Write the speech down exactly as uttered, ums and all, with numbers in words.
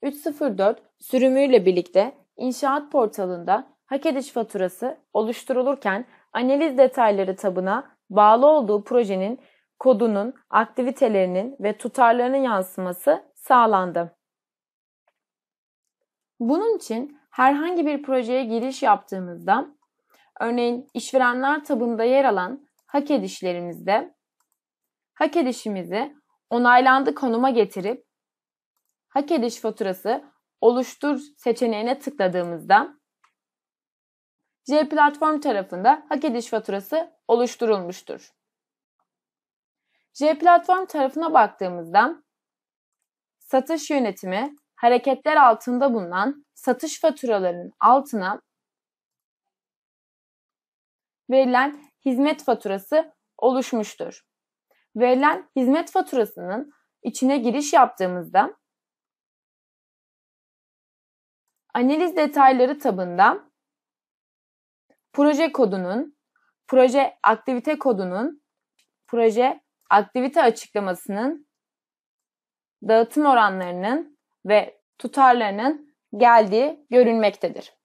üç yüz dört sürümüyle birlikte inşaat portalında hak ediş faturası oluşturulurken analiz detayları tabına bağlı olduğu projenin kodunun, aktivitelerinin ve tutarlarının yansıması sağlandı. Bunun için herhangi bir projeye giriş yaptığımızda, örneğin işverenler tabında yer alan hak edişlerimizde hak edişimizi onaylandı konuma getirip hak ediş faturası oluştur seçeneğine tıkladığımızda J-Platform tarafında hak ediş faturası oluşturulmuştur. J-Platform tarafına baktığımızda satış yönetimi hareketler altında bulunan satış faturalarının altına verilen hizmet faturası oluşmuştur. Verilen hizmet faturasının içine giriş yaptığımızda analiz detayları tabında proje kodunun, proje aktivite kodunun, proje aktivite açıklamasının, dağıtım oranlarının ve tutarlarının geldiği görülmektedir.